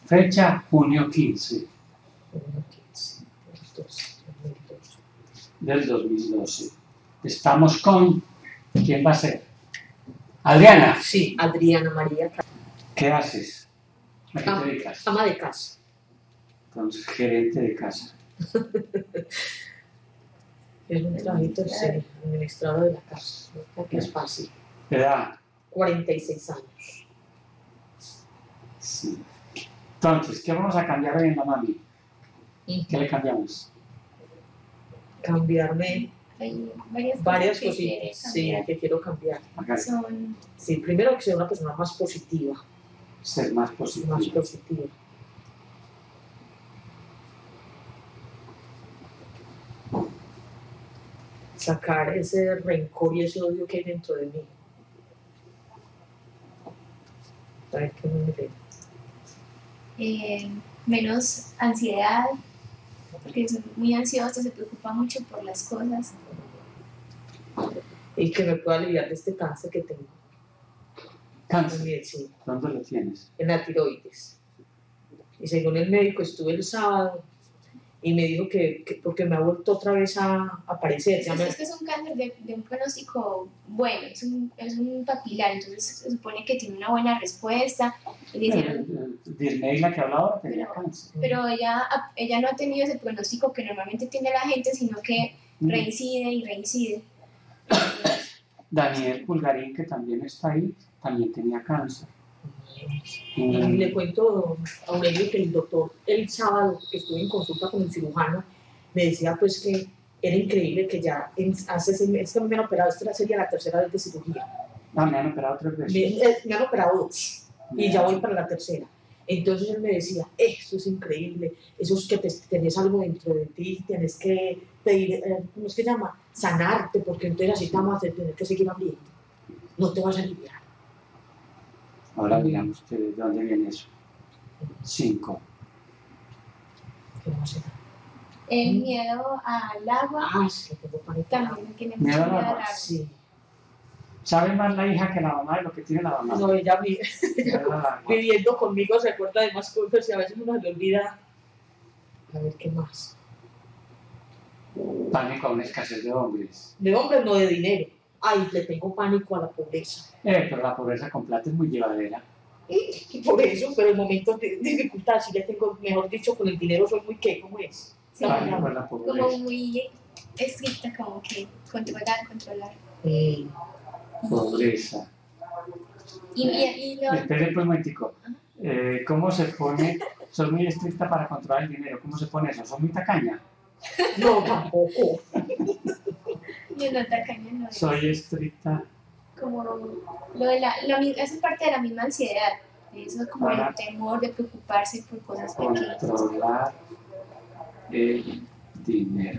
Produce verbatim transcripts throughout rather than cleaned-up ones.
Fecha, junio quince del dos mil doce. Estamos con... ¿Quién va a ser? Adriana. Sí, Adriana María. ¿Qué haces? ¿A qué Ah, te dedicas? ama de casa. Entonces, gerente de casa. Es un trabajito de ser administrador de la casa, no que es fácil. ¿Edad? cuarenta y seis años. Sí. Entonces, ¿qué vamos a cambiar hoy en la mami? ¿Qué le cambiamos? Cambiarme Hay varias, varias cosas que cositas, quiere sí, cambiar. que quiero cambiar. Acá, Son Sí, primero que sea una persona más positiva, ser más positivo. más positiva. Sacar ese rencor y ese odio que hay dentro de mí. A ver qué me lee. eh, menos ansiedad, porque son muy ansiosos, se preocupan mucho por las cosas. Y que me pueda aliviar de este cáncer que tengo. Cáncer. También, sí, ¿Dónde lo tienes? en la tiroides. Y según el médico estuve el sábado y me dijo que, que porque me ha vuelto otra vez a aparecer. Es, Ya me- es que es un cáncer de, de un pronóstico bueno, es un, es un papilar, entonces se supone que tiene una buena respuesta. Y le hicieron- Disney, la que hablaba ahora, tenía Pero- cáncer. pero ella, ella no ha tenido ese pronóstico que normalmente tiene la gente, sino que reincide y reincide. Daniel Pulgarín, que también está ahí, también tenía cáncer. Y le cuento a Aurelio que el doctor el sábado que estuve en consulta con el cirujano me decía pues que era increíble que ya en, hace seis meses que me han operado, esta sería la tercera vez de cirugía. Ah, me han operado tres Me, veces. eh, me han operado dos y ya voy para la tercera. Entonces él me decía, esto es increíble, eso es que te, tenés algo dentro de ti, tienes que pedir, eh, ¿cómo es que se llama? Sanarte, porque entonces así te vamos a tener que seguir abriendo. No te vas a aliviar. Ahora miramos que de dónde viene eso. Cinco. ¿Qué vamos a hacer? El miedo al agua Ah, sí, tengo pánico. también tiene mucho Miedo miedo al al agua, agua. Sí. ¿Sabe más la hija que la mamá de lo que tiene la mamá? No, ella vi- Miedo al agua. viviendo conmigo se acuerda de más cosas y a veces uno se le olvida. A ver, ¿qué más? Pánico a una escasez de hombres. De hombres, no de dinero. Ay, le tengo pánico a la pobreza. Eh, pero la pobreza con plata es muy llevadera. Y por eso, pero en momentos de dificultad, si le tengo, mejor dicho, con el dinero soy muy qué, ¿cómo es? Sí, Pánico a la como pobreza. muy estricta, como que controlar, controlar. Mm. Pobreza. Y, y, y lo, Espere pues un momentico. Eh, ¿Cómo se pone? Soy muy estricta para controlar el dinero. ¿Cómo se pone eso? ¿Soy muy tacaña? No, tampoco. y lo tacaño no es. Soy estricta. Como lo de la, lo, mi- esa parte de la misma ansiedad, eso como Ajá. el temor de preocuparse por cosas pequeñas. Controlar el dinero.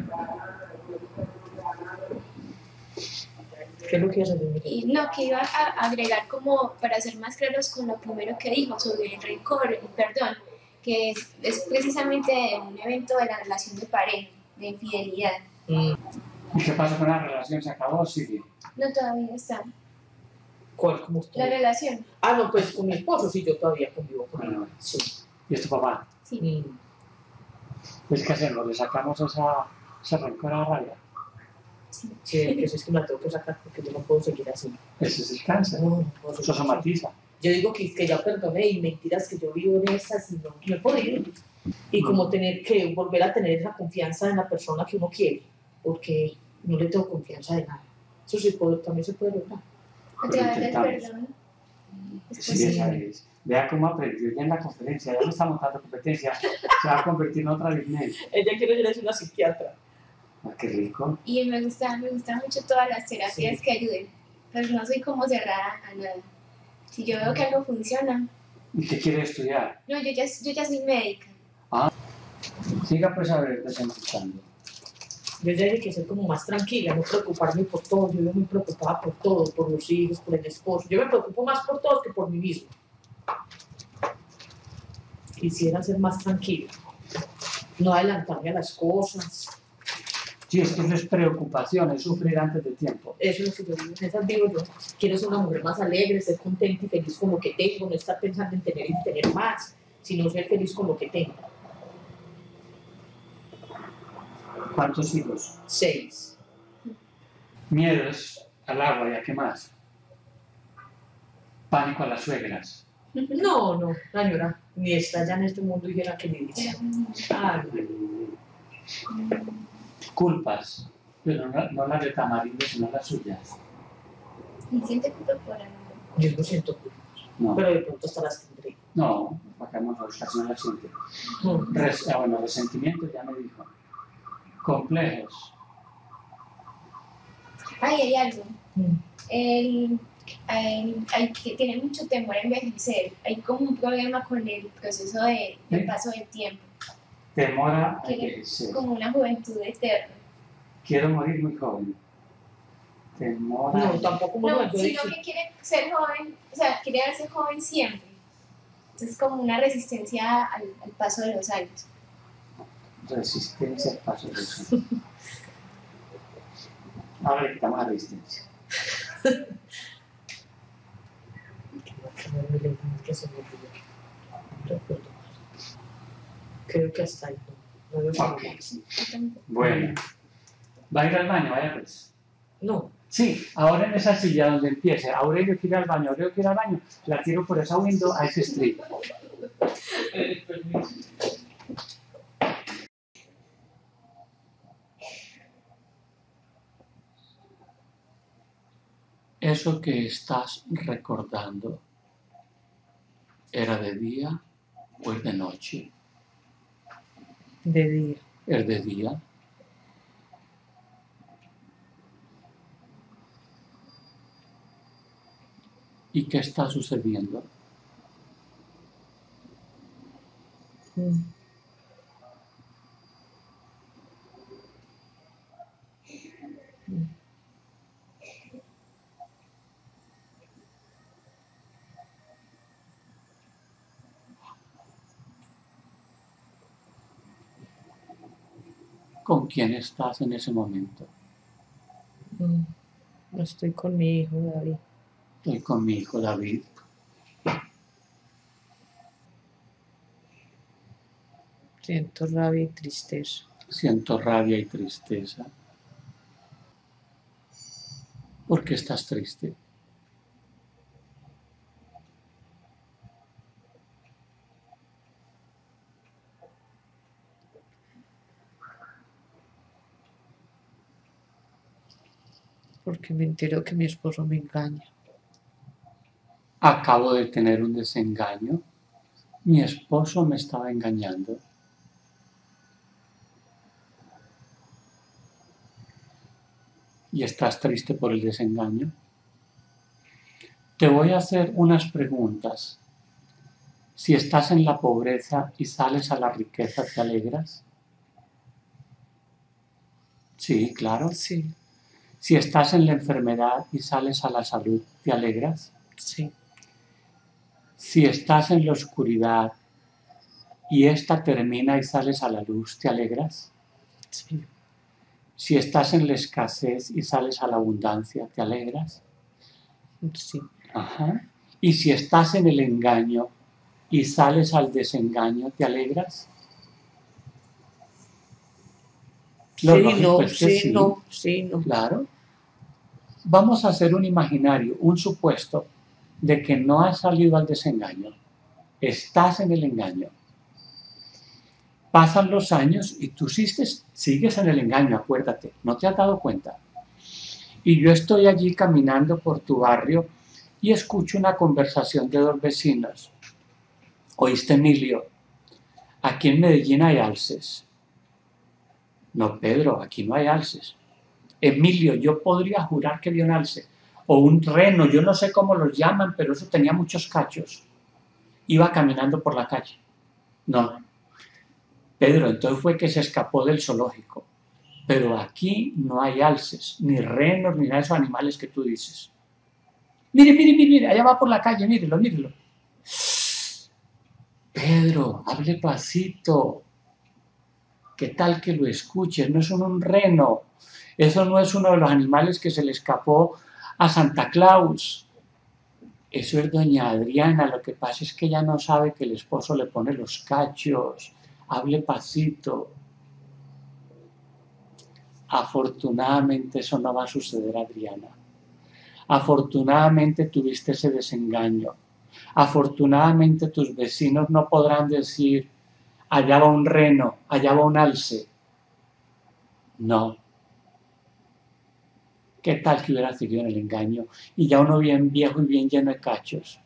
¿Qué es lo que hace de Y no, que iba a agregar como para ser más claros con lo primero que dijo sobre el rencor y perdón, que es, es precisamente un evento de la relación de pareja, de infidelidad. Mm. ¿Y qué pasa con la relación? ¿Se acabó o sigue? No, todavía está. ¿Cuál? ¿Cómo La está? relación, Ah, no, pues con mi esposo sí, yo todavía convivo con él. Bueno, Sí. ¿y es tu papá? sí. Mm. Pues ¿qué hacemos? ¿Le sacamos esa, esa rencor a la rabia? sí. Sí, que eso es que me la tengo que sacar porque yo no puedo seguir así. Ese es el cáncer. No, no puedo Eso seguir así. somatiza. Yo digo que, que ya perdoné y mentiras que yo vivo en esas y no, no he podido. Y como tener que volver a tener esa confianza en la persona que uno quiere, porque no le tengo confianza de nada. Eso sí puedo, también se puede lograr. A través del intentamos. perdón. Es Sí, posible. esa es. Vea cómo aprendió ya en la conferencia. Ya no está montando competencia. Se va a convertir en otra Disney. Ella quiere ser una psiquiatra. Ah, qué rico. Y me gustan, me gustan mucho todas las terapias Sí. que ayuden, pero no soy como cerrada a nada. Si yo veo que algo funciona, ¿Y qué quiere estudiar? no, yo ya, yo ya soy médica. Siga pues a ver, presentando. Yo ya dije que ser como más tranquila, no preocuparme por todo. Yo vivo muy preocupada por todo, por los hijos, por el esposo. Yo me preocupo más por todos que por mí mismo. Quisiera ser más tranquila, no adelantarme a las cosas. Sí, es que eso es preocupación, es sufrir antes de tiempo. Eso es lo que yo vivo, en esas vivo yo. Quiero ser una mujer más alegre, ser contenta y feliz con lo que tengo, no estar pensando en tener y tener más, sino ser feliz con lo que tengo. ¿Cuántos hijos? Seis. Miedos al agua y a qué más. Pánico a las suegras. No, no, señora, ni está ya en este mundo y dijera que le dice. Ah, no. Culpas, pero no, no las de Tamarindo, sino las suyas. ¿Y siente culpa por algo? Yo no siento culpa, No, pero de pronto hasta las tendré. no, bajamos a buscar, si no las siente. Mm. Res, ah, bueno, resentimiento ya me dijo. Complejos. Ay, hay algo. Mm. El, el- hay que tiene mucho temor a envejecer. Hay como un problema con el proceso de, del ¿Sí? paso del tiempo. Temor a Quiere envejecer. como una juventud eterna. Quiero morir muy joven. Temor a... No, tampoco me No, lo sino que quiere ser joven, o sea, quiere verse joven siempre. Entonces, como una resistencia al, al paso de los años. Resistencia al paso del tiempo. Ahora le quitamos la resistencia. Que se me olvidó. Recuerdo más. Creo que hasta ahí. No, no, Ok. Bueno. ¿Va a ir al baño? Vaya pues. no. Sí, ahora en esa silla donde empiece, Aurelio quiere ir al baño, Aurelio quiere ir al baño, la tiro por esa window a ese street. Eh, permiso. Eso que estás recordando, ¿era de día o es de noche? De día. ¿Es de día? ¿Y qué está sucediendo? Mm. Mm. ¿Con quién estás en ese momento? Mm. Estoy con mi hijo David. Estoy con mi hijo David. Siento rabia y tristeza. Siento rabia y tristeza. ¿Por qué estás triste? Porque me entero que mi esposo me engaña. Acabo de tener un desengaño. Mi esposo me estaba engañando. ¿Y estás triste por el desengaño? Te voy a hacer unas preguntas. Si estás en la pobreza y sales a la riqueza, ¿te alegras? Sí, claro. Sí, Si estás en la enfermedad y sales a la salud, ¿te alegras? sí, Si estás en la oscuridad y esta termina y sales a la luz, ¿te alegras? sí, Si estás en la escasez y sales a la abundancia, ¿te alegras? sí. Ajá. Y si estás en el engaño y sales al desengaño, ¿te alegras? Lo Sí, lógico no, es que sí, sí. no, sí, no. Claro. Vamos a hacer un imaginario, un supuesto de que no has salido al desengaño. Estás en el engaño. Pasan los años y tú sigues, sigues en el engaño, acuérdate, no te has dado cuenta. Y yo estoy allí caminando por tu barrio y escucho una conversación de dos vecinos. ¿Oíste, Emilio? Aquí en Medellín hay alces. No, Pedro, aquí no hay alces. Emilio, yo podría jurar que vi un alce. O un reno, yo no sé cómo los llaman, pero eso tenía muchos cachos. Iba caminando por la calle. No. Pedro, entonces fue que se escapó del zoológico. Pero aquí no hay alces, ni renos, ni nada de esos animales que tú dices. Mire, mire, mire, mire, allá va por la calle, mírelo, mírelo. Pedro, hable pasito. ¿Qué tal que lo escuches? No es un reno. Eso no es uno de los animales que se le escapó a Santa Claus. Eso es doña Adriana, lo que pasa es que ella no sabe que el esposo le pone los cachos, hable pasito. Afortunadamente eso no va a suceder, Adriana. Afortunadamente tuviste ese desengaño. Afortunadamente tus vecinos no podrán decir, allá va un reno, allá va un alce. No. ¿Qué tal que hubiera seguido en el engaño? Y ya uno bien viejo y bien lleno de cachos.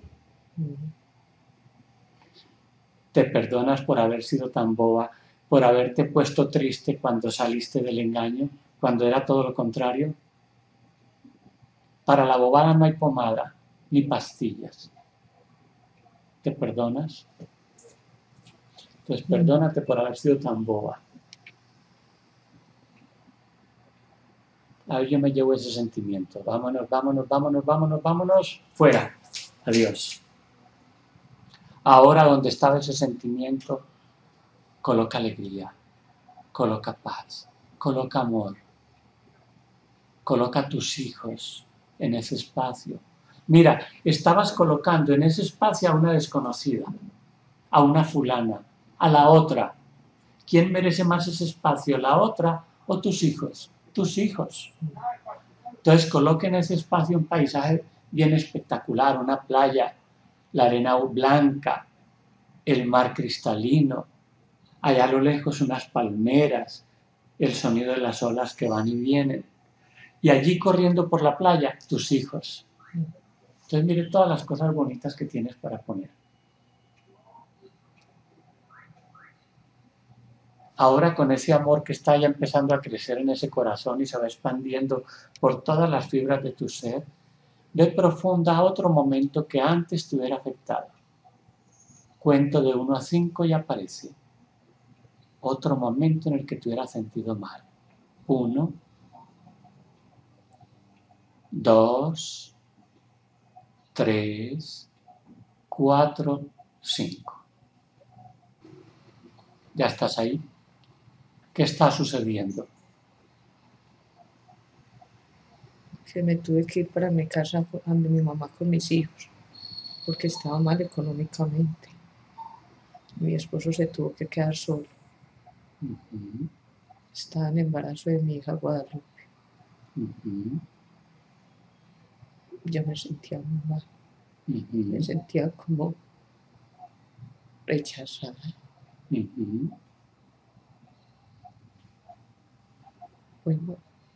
¿Te perdonas por haber sido tan boba, por haberte puesto triste cuando saliste del engaño, cuando era todo lo contrario? Para la bobada no hay pomada, ni pastillas. ¿Te perdonas? Entonces perdónate por haber sido tan boba. A ver, yo me llevo ese sentimiento. Vámonos, vámonos, vámonos, vámonos, vámonos. Fuera. Adiós. Ahora donde estaba ese sentimiento, coloca alegría, coloca paz, coloca amor, coloca a tus hijos en ese espacio. Mira, estabas colocando en ese espacio a una desconocida, a una fulana, a la otra. ¿Quién merece más ese espacio, la otra o tus hijos? Tus hijos. Entonces coloca en ese espacio un paisaje bien espectacular, una playa, la arena blanca, el mar cristalino, allá a lo lejos unas palmeras, el sonido de las olas que van y vienen, y allí corriendo por la playa, tus hijos. Entonces mire todas las cosas bonitas que tienes para poner. Ahora con ese amor que está ya empezando a crecer en ese corazón y se va expandiendo por todas las fibras de tu ser, ve profunda a otro momento que antes te hubiera afectado. Cuento de uno a cinco y aparece otro momento en el que te hubiera sentido mal. Uno, dos, tres, cuatro, cinco. ¿Ya estás ahí? ¿Qué está sucediendo? Que me tuve que ir para mi casa donde mi mamá con mis hijos, porque estaba mal económicamente. Mi esposo se tuvo que quedar solo. Uh-huh. Estaba en embarazo de mi hija Guadalupe. Uh-huh. Yo me sentía muy mal. Uh-huh. Me sentía como rechazada. Uh-huh. Bueno,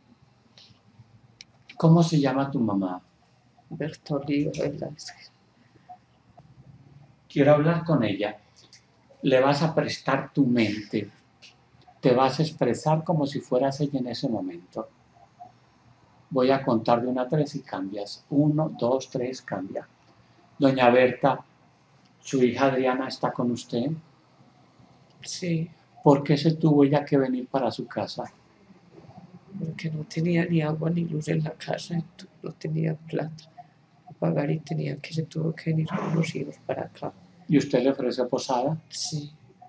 ¿cómo se llama tu mamá? Bertolillo Velázquez. Quiero hablar con ella. Le vas a prestar tu mente. Te vas a expresar como si fueras ella en ese momento. Voy a contar de una a tres y cambias. Uno, dos, tres, cambia. Doña Berta, ¿su hija Adriana está con usted? Sí. ¿Por qué se tuvo ella que venir para su casa? Porque no tenía ni agua ni luz en la casa, no tenía plata para pagar y tenía que se tuvo que venir con los hijos para acá. ¿Y usted le ofreció posada? Sí.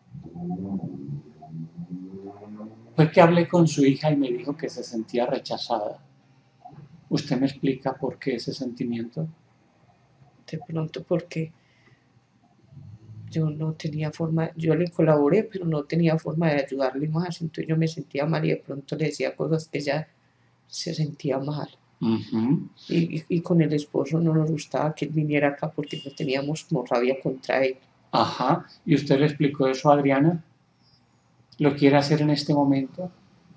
Fue que hablé con su hija y me dijo que se sentía rechazada. ¿Usted me explica por qué ese sentimiento? De pronto porque yo no tenía forma, yo le colaboré, pero no tenía forma de ayudarle más, entonces yo me sentía mal y de pronto le decía cosas que ella se sentía mal. Uh-huh. Y, y, y con el esposo no nos gustaba que él viniera acá porque no teníamos como rabia contra él. Ajá. ¿Y usted le explicó eso a Adriana? ¿Lo quiere hacer en este momento?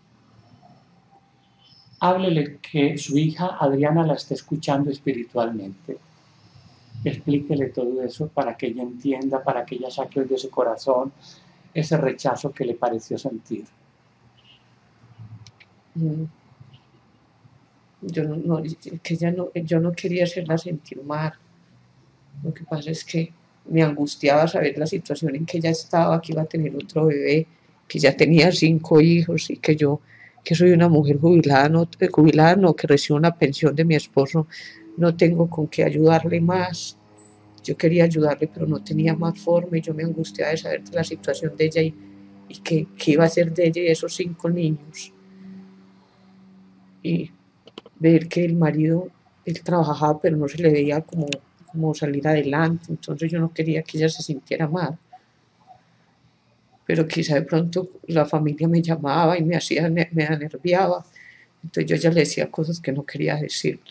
Háblele que su hija Adriana la está escuchando espiritualmente. Explíquele todo eso para que ella entienda, para que ella saque de su corazón ese rechazo que le pareció sentir. Mm. Yo no, no, que ella no, yo no quería hacerla sentir mal. Lo que pasa es que me angustiaba saber la situación en que ella estaba, que iba a tener otro bebé, que ya tenía cinco hijos y que yo, que soy una mujer jubilada, no, jubilada, no, que recibo una pensión de mi esposo, no tengo con qué ayudarle más. Yo quería ayudarle, pero no tenía más forma y yo me angustiaba de saber la situación de ella y, y qué, qué iba a hacer de ella y de esos cinco niños. Y ver que el marido, él trabajaba, pero no se le veía como como salir adelante, entonces yo no quería que ella se sintiera mal. Pero quizá de pronto la familia me llamaba y me hacía, me, me anerviaba, entonces yo ya le decía cosas que no quería decirle.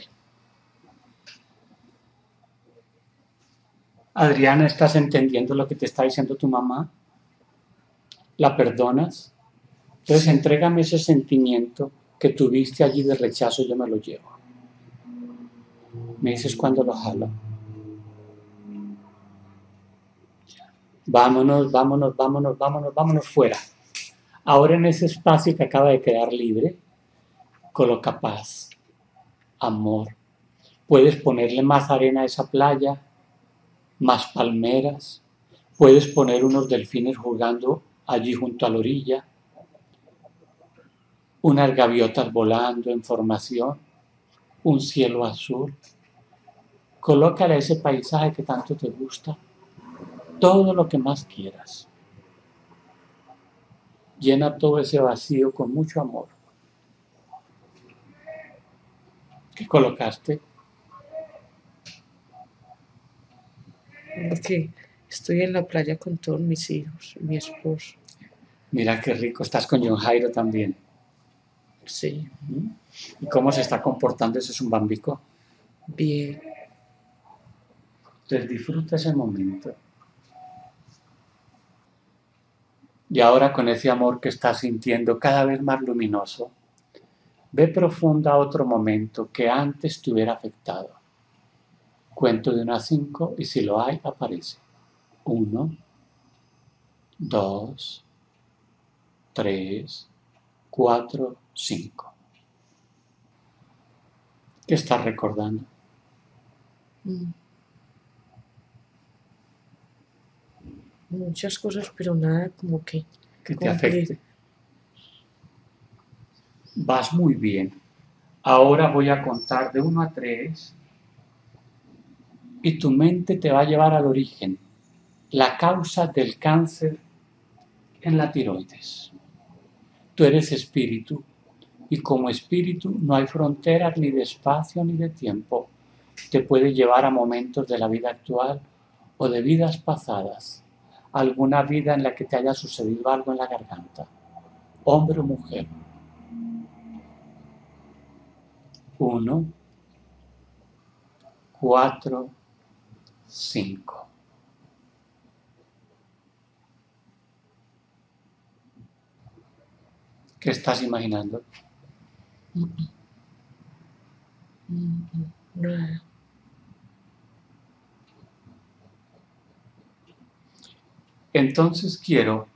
Adriana, ¿estás entendiendo lo que te está diciendo tu mamá? ¿La perdonas? Entonces, sí. Entrégame ese sentimiento que tuviste allí de rechazo y yo me lo llevo. Me dices cuando lo jalo. Vámonos, vámonos, vámonos, vámonos, vámonos fuera. Ahora en ese espacio que acaba de quedar libre, coloca paz, amor. Puedes ponerle más arena a esa playa, más palmeras. Puedes poner unos delfines jugando allí junto a la orilla, unas gaviotas volando en formación, un cielo azul. Colócale ese paisaje que tanto te gusta, todo lo que más quieras. Llena todo ese vacío con mucho amor. ¿Qué colocaste? Porque estoy en la playa con todos mis hijos y mi esposo. Mira qué rico, estás con John Jairo también. Sí. ¿Y cómo se está comportando ese zumbambico? Bien. Entonces disfruta ese momento. Y ahora con ese amor que estás sintiendo cada vez más luminoso, ve profunda a otro momento que antes te hubiera afectado. Cuento de uno a cinco y si lo hay, aparece. Uno, dos, tres, cuatro, cinco. ¿Qué estás recordando? Mm. Muchas cosas, pero nada como que... Que te afecte. Vas muy bien. Ahora voy a contar de uno a tres y tu mente te va a llevar al origen, la causa del cáncer en la tiroides. Tú eres espíritu y como espíritu no hay fronteras ni de espacio ni de tiempo. Te puede llevar a momentos de la vida actual o de vidas pasadas, alguna vida en la que te haya sucedido algo en la garganta, hombre o mujer. Uno, cuatro, cinco. ¿Qué estás imaginando? Nada. Entonces quiero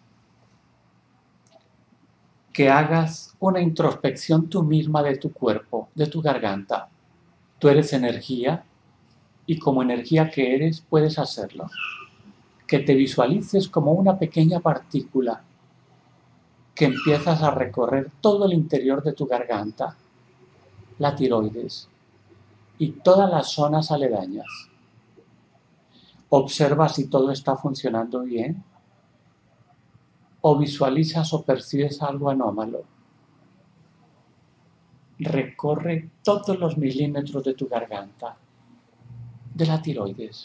que hagas una introspección tú misma de tu cuerpo, de tu garganta. Tú eres energía y como energía que eres puedes hacerlo. Que te visualices como una pequeña partícula que empiezas a recorrer todo el interior de tu garganta, la tiroides y todas las zonas aledañas. Observa si todo está funcionando bien o visualizas o percibes algo anómalo. Recorre todos los milímetros de tu garganta, de la tiroides.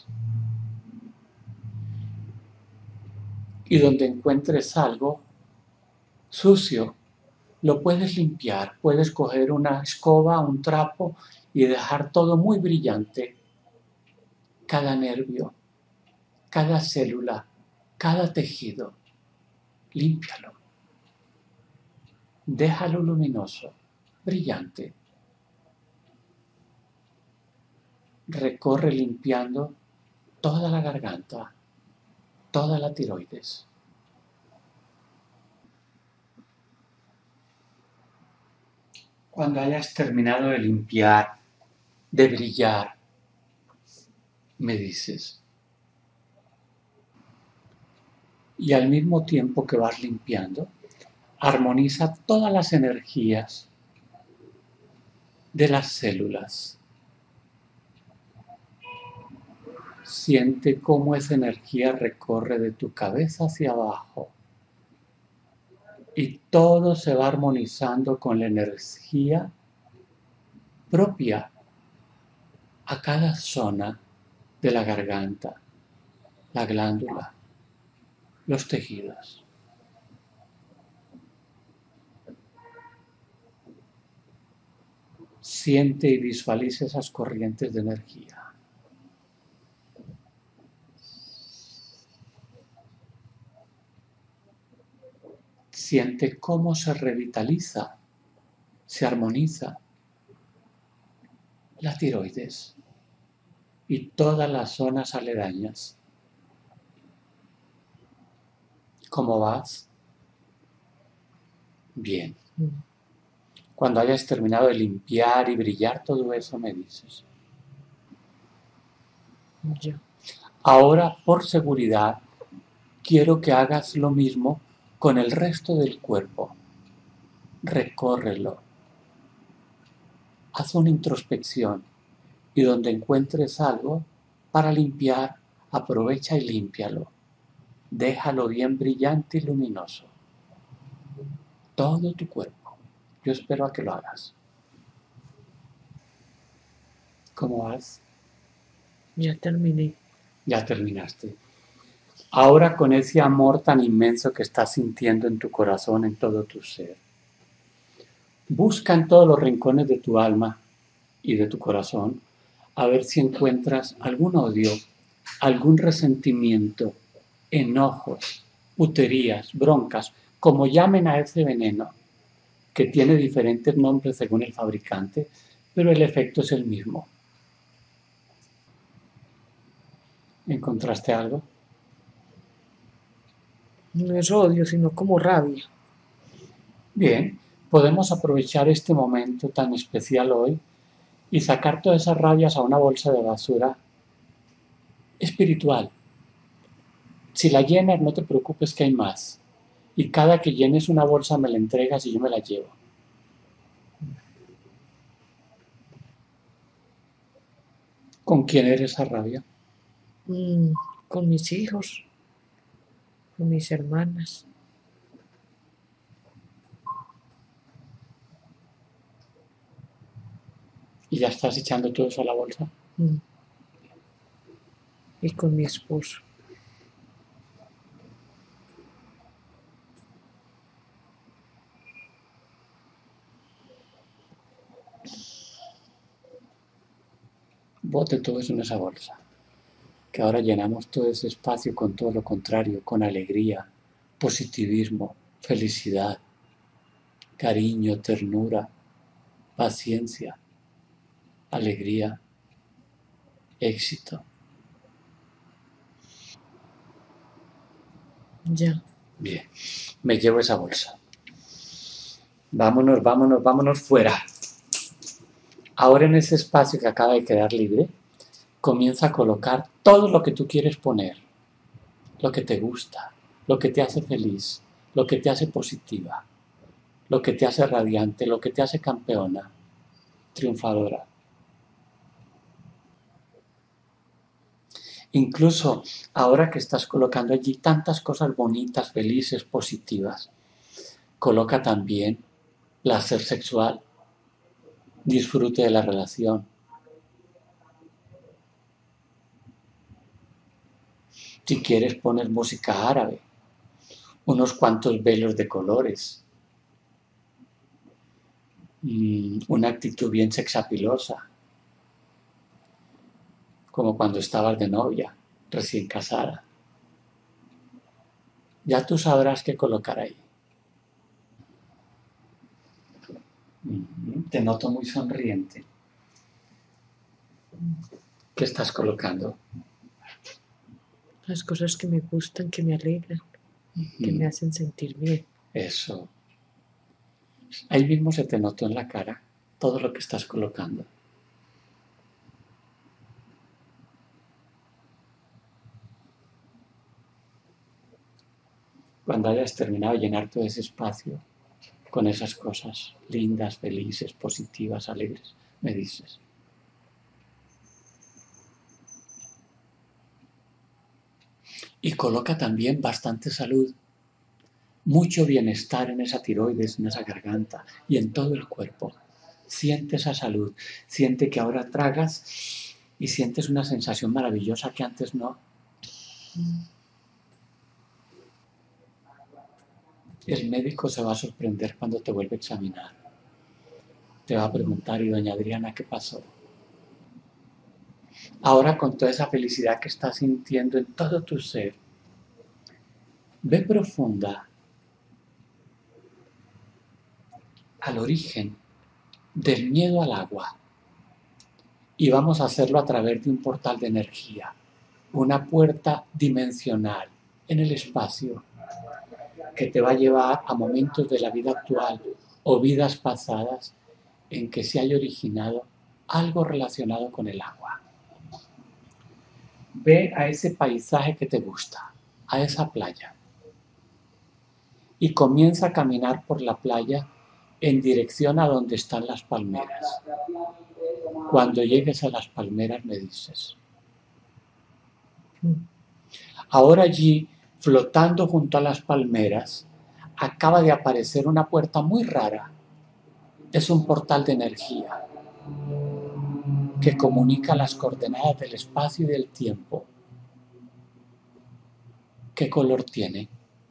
Y donde encuentres algo sucio, lo puedes limpiar. Puedes coger una escoba, un trapo y dejar todo muy brillante. Cada nervio, cada célula, cada tejido. Límpialo. Déjalo luminoso, brillante. Recorre limpiando toda la garganta, toda la tiroides. Cuando hayas terminado de limpiar, de brillar, me dices. Y al mismo tiempo que vas limpiando, armoniza todas las energías de las células. Siente cómo esa energía recorre de tu cabeza hacia abajo y todo se va armonizando con la energía propia a cada zona de la garganta, la glándula, los tejidos. Siente y visualiza esas corrientes de energía. Siente cómo se revitaliza, se armoniza la tiroides y todas las zonas aledañas. ¿Cómo vas? Bien. Cuando hayas terminado de limpiar y brillar todo eso, me dices. Ya. Ahora, por seguridad, quiero que hagas lo mismo con el resto del cuerpo. Recórrelo. Haz una introspección y donde encuentres algo para limpiar, aprovecha y límpialo. Déjalo bien brillante y luminoso. Todo tu cuerpo. Yo espero a que lo hagas. ¿Cómo vas? Ya terminé. Ya terminaste. Ahora con ese amor tan inmenso que estás sintiendo en tu corazón, en todo tu ser, busca en todos los rincones de tu alma y de tu corazón a ver si encuentras algún odio, algún resentimiento, enojos, puterías, broncas, como llamen a ese veneno, que tiene diferentes nombres según el fabricante, pero el efecto es el mismo. ¿Encontraste algo? No es odio, sino como rabia. Bien, podemos aprovechar este momento tan especial hoy y sacar todas esas rabias a una bolsa de basura espiritual. Si la llenas, no te preocupes que hay más. Y cada que llenes una bolsa me la entregas y yo me la llevo. ¿Con quién eres esa rabia? Mm, con mis hijos, con mis hermanas. ¿Y ya estás echando todo eso a la bolsa? Mm. Y con mi esposo. Bote todo eso en esa bolsa. Que ahora llenamos todo ese espacio con todo lo contrario, con alegría, positivismo, felicidad, cariño, ternura, paciencia, alegría, éxito. Ya. Bien, me llevo esa bolsa. Vámonos, vámonos, vámonos fuera. Ahora en ese espacio que acaba de quedar libre, comienza a colocar todo lo que tú quieres poner, lo que te gusta, lo que te hace feliz, lo que te hace positiva, lo que te hace radiante, lo que te hace campeona, triunfadora. Incluso ahora que estás colocando allí tantas cosas bonitas, felices, positivas, coloca también placer sexual, disfrute de la relación. Si quieres poner música árabe, unos cuantos velos de colores, una actitud bien sexapilosa, como cuando estabas de novia, recién casada. Ya tú sabrás qué colocar ahí. Te noto muy sonriente. ¿Qué estás colocando? Las cosas que me gustan, que me alegran, que me hacen sentir bien. Eso. Ahí mismo se te notó en la cara todo lo que estás colocando. Cuando hayas terminado de llenar todo ese espacio con esas cosas lindas, felices, positivas, alegres, me dices. Y coloca también bastante salud, mucho bienestar en esa tiroides, en esa garganta y en todo el cuerpo. Siente esa salud, siente que ahora tragas y sientes una sensación maravillosa que antes no. El médico se va a sorprender cuando te vuelve a examinar. Te va a preguntar, ¿y doña Adriana qué pasó? Ahora, con toda esa felicidad que estás sintiendo en todo tu ser, ve profunda al origen del miedo al agua. Y vamos a hacerlo a través de un portal de energía, una puerta dimensional en el espacio que te va a llevar a momentos de la vida actual o vidas pasadas en que se haya originado algo relacionado con el agua. Ve a ese paisaje que te gusta, a esa playa, y comienza a caminar por la playa en dirección a donde están las palmeras. Cuando llegues a las palmeras me dices. Ahora allí, flotando junto a las palmeras, acaba de aparecer una puerta muy rara. Es un portal de energía que comunica las coordenadas del espacio y del tiempo. ¿Qué color tiene?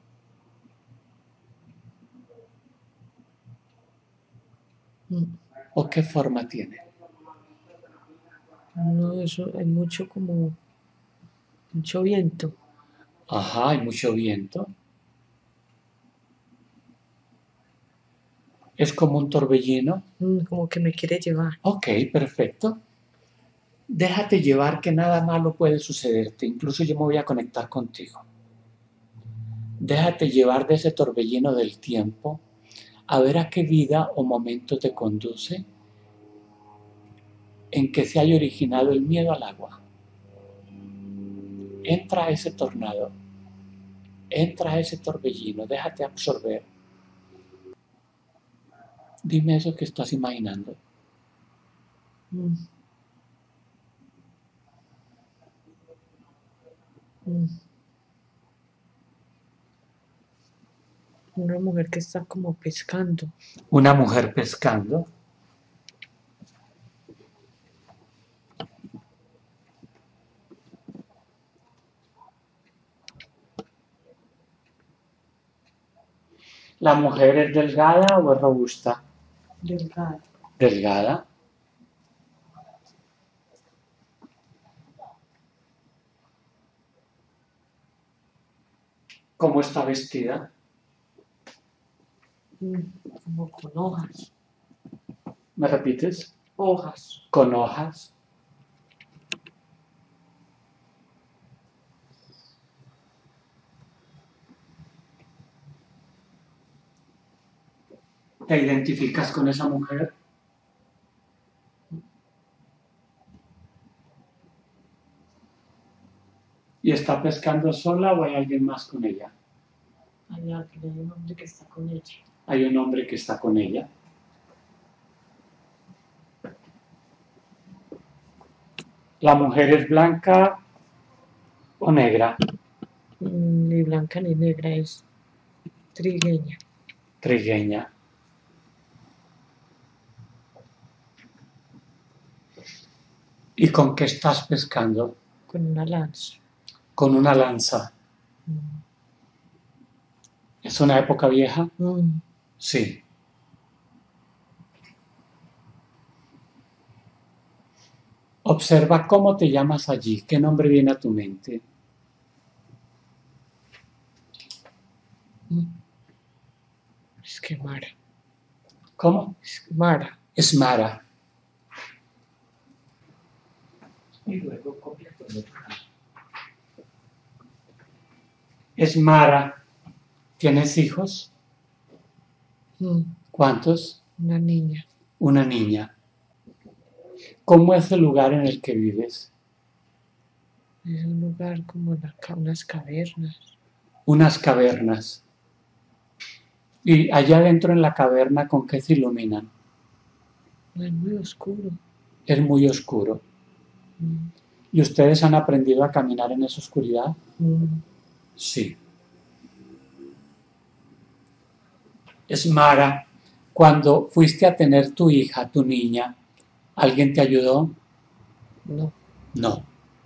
¿O qué forma tiene? No, eso hay mucho como, mucho viento. Ajá, hay mucho viento. Es como un torbellino. Mm, como que me quiere llevar. Ok, perfecto. Déjate llevar, que nada malo puede sucederte. Incluso yo me voy a conectar contigo. Déjate llevar de ese torbellino del tiempo a ver a qué vida o momento te conduce en que se haya originado el miedo al agua. Entra a ese tornado, entra a ese torbellino, déjate absorber. Dime eso que estás imaginando. Mm. Mm. Una mujer que está como pescando. Una mujer pescando. ¿La mujer es delgada o es robusta? Delgada. Delgada. ¿Cómo está vestida? Mm, como con hojas. ¿Me repites? Hojas. Con hojas. ¿Te identificas con esa mujer? ¿Y está pescando sola o hay alguien más con ella? Hay alguien, hay un hombre que está con ella. Hay un hombre que está con ella. ¿La mujer es blanca o negra? Mm, ni blanca ni negra, es trigueña. Trigueña. ¿Y con qué estás pescando? Con una lanza. Con una lanza. Mm. ¿Es una época vieja? Mm. Sí. Observa cómo te llamas allí. ¿Qué nombre viene a tu mente? Mm. Es que Mara. ¿Cómo? Es Mara. Es Mara. Y luego copia todo. Es Mara. ¿Tienes hijos? Mm. ¿Cuántos? Una niña. Una niña. ¿Cómo es el lugar en el que vives? Es un lugar como una, unas cavernas. Unas cavernas. Y allá adentro en la caverna, ¿con qué se iluminan? Es muy oscuro. Es muy oscuro. Mm. ¿Y ustedes han aprendido a caminar en esa oscuridad? Mm. Sí. Es Mara, cuando fuiste a tener tu hija, tu niña, ¿alguien te ayudó? No. No.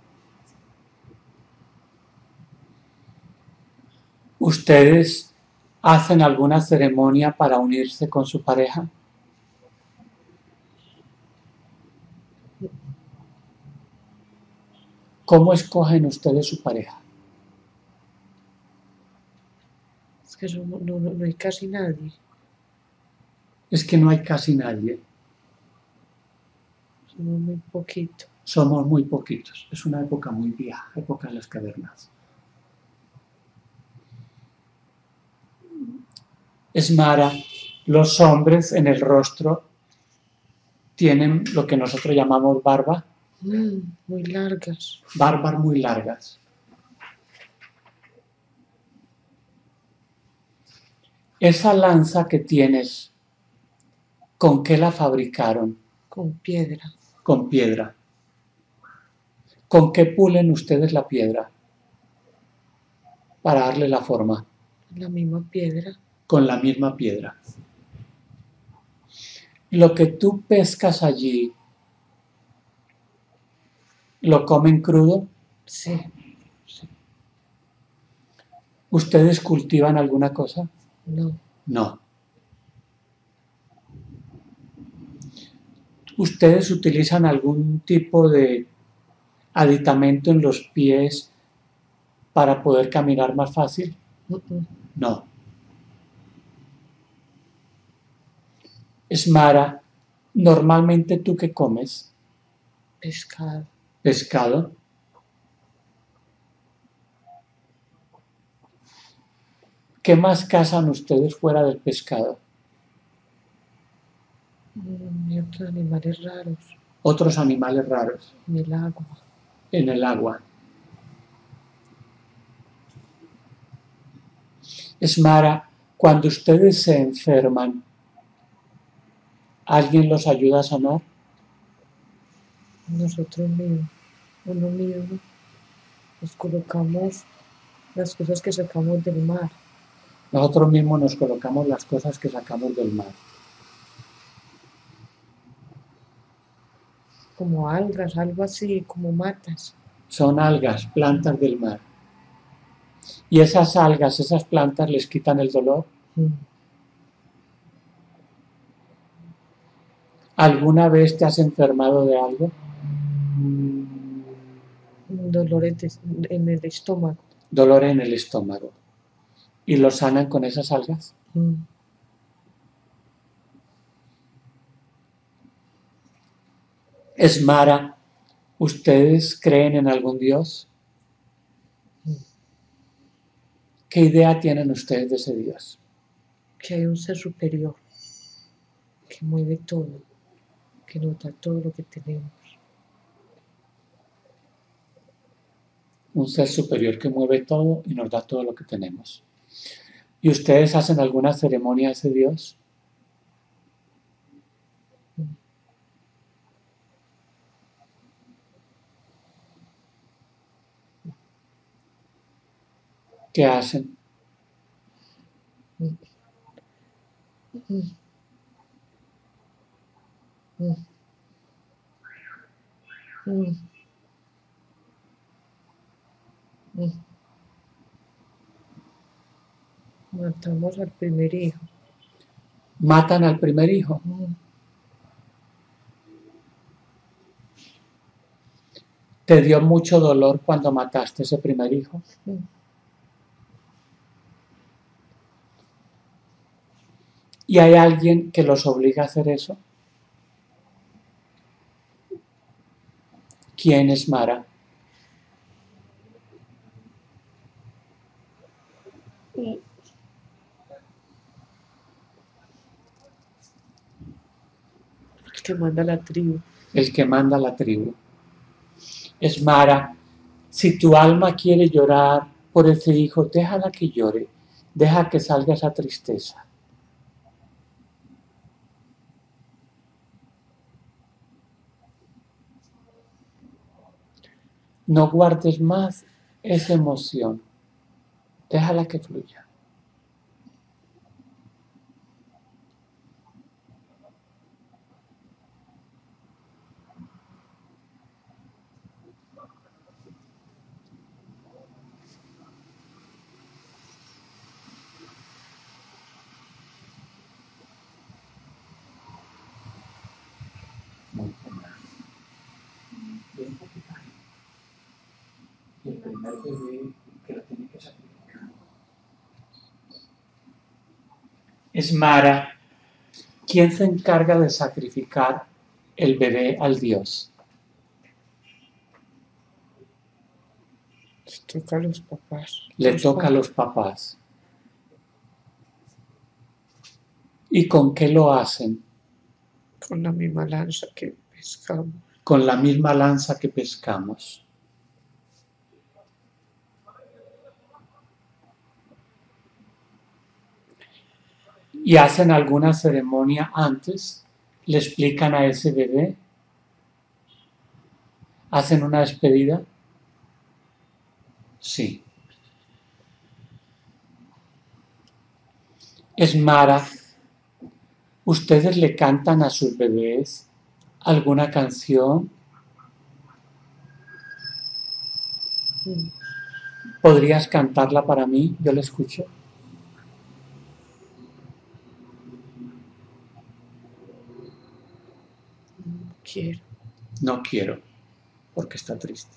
¿Ustedes hacen alguna ceremonia para unirse con su pareja? ¿Cómo escogen ustedes su pareja? Es que somos- no, no, no hay casi nadie. Es que no hay casi nadie. Somos muy poquitos. Somos muy poquitos. Es una época muy vieja, época de las cavernas. Esmara, los hombres en el rostro tienen lo que nosotros llamamos barba, Mm, muy largas. barbas muy largas. Esa lanza que tienes, ¿con qué la fabricaron? Con piedra. Con piedra. ¿Con qué pulen ustedes la piedra para darle la forma? La misma piedra. Con la misma piedra. Lo que tú pescas allí, ¿lo comen crudo? Sí. ¿Ustedes cultivan alguna cosa? No. No. ¿Ustedes utilizan algún tipo de aditamento en los pies para poder caminar más fácil? Mm, mm. No. Esmara, normalmente ¿tú qué comes? Pescado. Pescado. ¿Qué más cazan ustedes fuera del pescado? Mm, y otros animales raros. Otros animales raros En el agua. en el agua. Esmara, cuando ustedes se enferman, ¿alguien los ayuda a sanar? Nosotros mismos. Uno mismo. Nos colocamos las cosas que sacamos del mar. Nosotros mismos nos colocamos las cosas que sacamos del mar. Como algas, algo así, como matas. Son algas, plantas del mar. Y esas algas, esas plantas les quitan el dolor. Mm. ¿Alguna vez te has enfermado de algo? Dolores de- en el estómago. Dolor en el estómago. ¿Y lo sanan con esas algas? Mm. Esmara, ¿ustedes creen en algún Dios? ¿Qué idea tienen ustedes de ese Dios? Que hay un ser superior que mueve todo, que nos da todo lo que tenemos. Un ser superior que mueve todo y nos da todo lo que tenemos. ¿Y ustedes hacen alguna ceremonia a ese Dios? ¿Qué hacen? Mm. Mm. Mm. Mm. Mm. Matamos al primer hijo. ¿Matan al primer hijo? Mm. ¿Te dio mucho dolor cuando mataste ese primer hijo? Mm. ¿Y hay alguien que los obliga a hacer eso? ¿Quién es Mara? Sí. El que manda la tribu. El que manda la tribu. Es Mara, si tu alma quiere llorar por ese hijo, déjala que llore, deja que salga esa tristeza. No guardes más esa emoción, déjala que fluya. primer bebé que lo tiene que sacrificar. Es Mara quien se encarga de sacrificar el bebé al Dios. Les toca a los papás. Le Los toca a papás. los papás. ¿Y con qué lo hacen? Con la misma lanza que pescamos. Con la misma lanza que pescamos. ¿Y hacen alguna ceremonia antes? ¿Le explican a ese bebé? ¿Hacen una despedida? Sí. Es Mara. ¿Ustedes le cantan a sus bebés alguna canción? Mm. ¿Podrías cantarla para mí? Yo la escucho. No quiero. No quiero, porque está triste.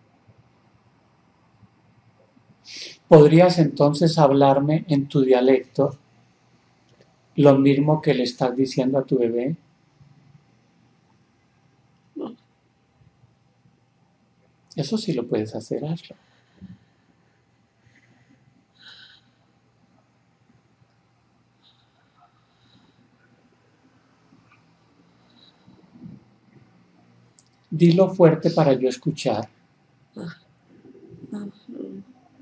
¿Podrías entonces hablarme en tu dialecto lo mismo que le estás diciendo a tu bebé? No. Eso sí lo puedes hacer, hazlo. Dilo fuerte para yo escuchar. Ah, mm.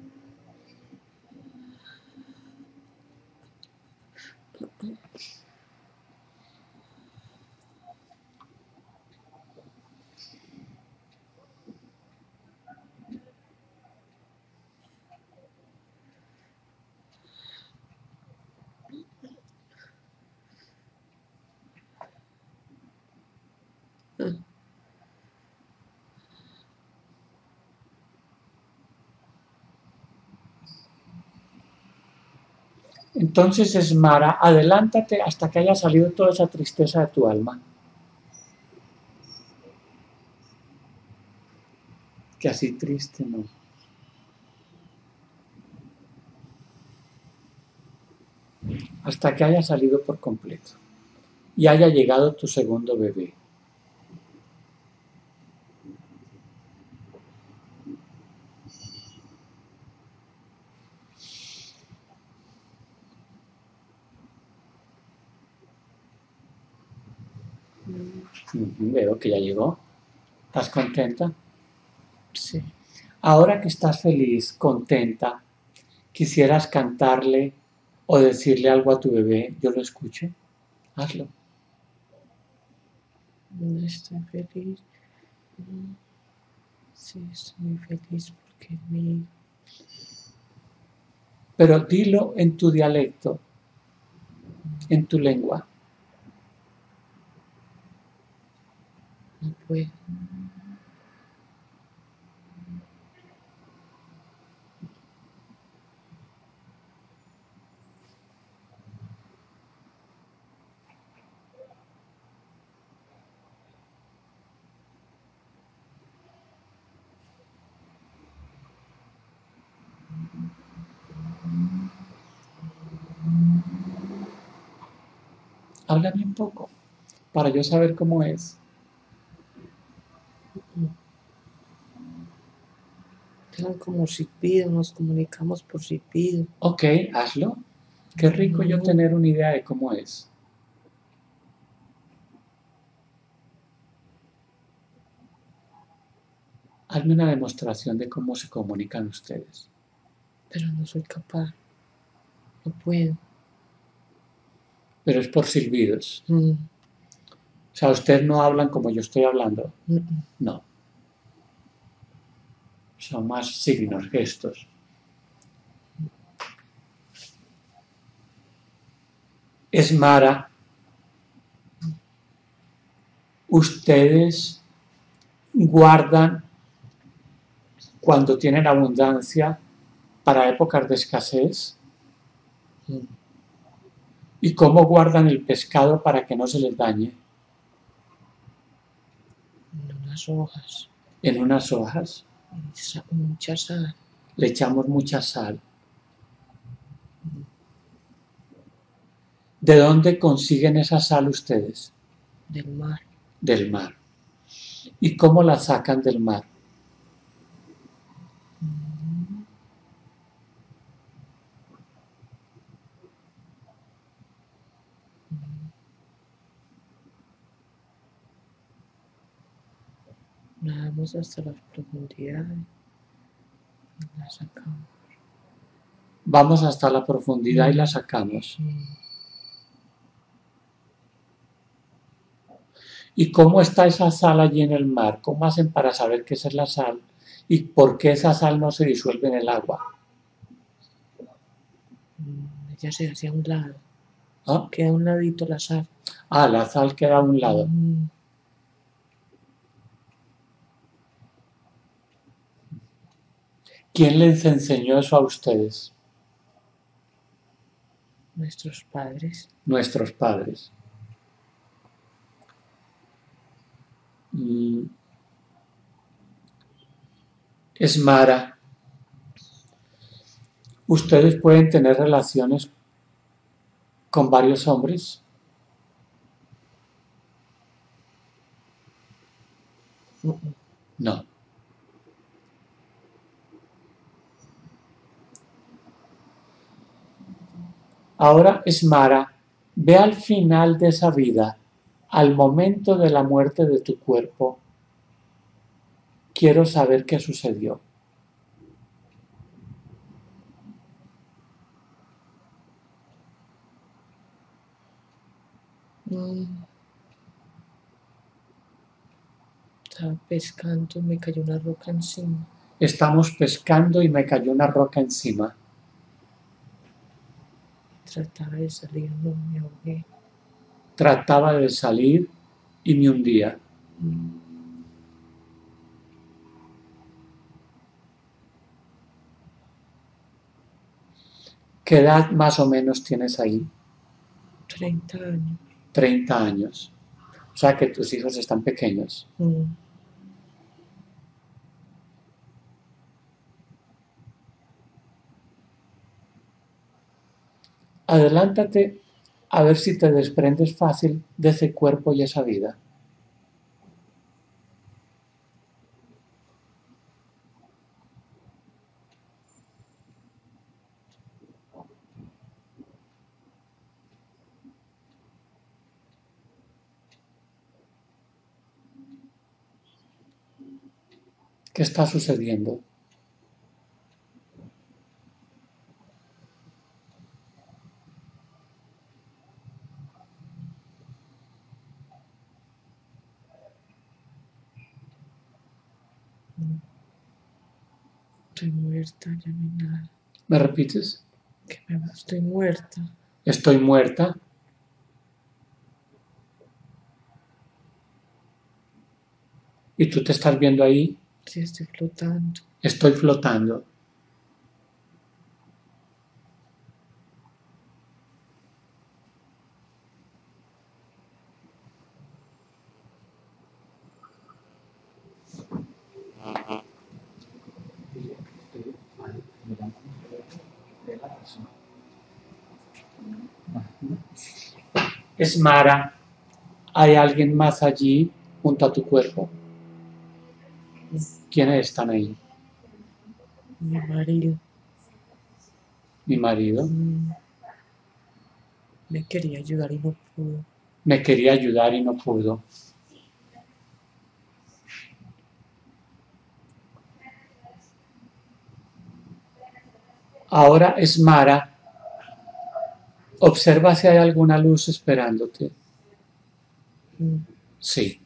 Ah. Entonces, Esmara, adelántate hasta que haya salido toda esa tristeza de tu alma. Que así triste, no. Hasta que haya salido por completo y haya llegado tu segundo bebé. Mm. Veo que ya llegó. ¿Estás contenta? Sí. Ahora que estás feliz, contenta, quisieras cantarle o decirle algo a tu bebé, yo lo escucho. Hazlo. No estoy feliz. Mm. Sí, estoy muy feliz porque mi... Pero dilo en tu dialecto, en tu lengua. No puedo. Háblame un poco para yo saber cómo es. Eran como silbidos, nos comunicamos por silbido. Ok, hazlo. Qué rico yo tener una idea de cómo es. Hazme una demostración de cómo se comunican ustedes. Pero no soy capaz. No puedo. Pero es por silbidos. Mm. O sea, ustedes no hablan como yo estoy hablando. Mm. No. Son más signos, gestos. Esmara, ustedes guardan cuando tienen abundancia para épocas de escasez. Mm. ¿Y cómo guardan el pescado para que no se les dañe? En unas hojas. En unas hojas. Sa- Mucha sal. Le echamos mucha sal. ¿De dónde consiguen esa sal ustedes? Del mar. Del mar. ¿Y cómo la sacan del mar? Nadamos hasta las profundidades y la sacamos. Vamos hasta la profundidad y la sacamos. Mm. ¿Y cómo está esa sal allí en el mar? ¿Cómo hacen para saber que esa es la sal? ¿Y por qué esa sal no se disuelve en el agua? Mm, Ella se hace a un lado. ¿Ah? Queda a un ladito la sal. Ah, la sal queda a un lado. Mm. ¿Quién les enseñó eso a ustedes? Nuestros padres. Nuestros padres. Mm. Esmara, ¿ustedes pueden tener relaciones con varios hombres? Mm, mm. No. Ahora, Esmara, ve al final de esa vida, al momento de la muerte de tu cuerpo. Quiero saber qué sucedió. Mm. Estaba pescando y me cayó una roca encima. Estamos pescando y me cayó una roca encima. Trataba de salir, no me ahogué. Trataba de salir y me hundía. Mm. ¿Qué edad más o menos tienes ahí? treinta años. treinta años. O sea que tus hijos están pequeños. Mm. Adelántate a ver si te desprendes fácil de ese cuerpo y esa vida. ¿Qué está sucediendo? Estoy muerta, ya no hay nada. ¿Me repites? Que me estoy muerta. Estoy muerta. ¿Y tú te estás viendo ahí? Sí, estoy flotando. Estoy flotando. Esmara, ¿hay alguien más allí junto a tu cuerpo? ¿Quiénes están ahí? Mi marido. Mi marido. Mm. Me quería ayudar y no pudo. Me quería ayudar y no pudo. Ahora, Esmara, observa si hay alguna luz esperándote. Mm. Sí.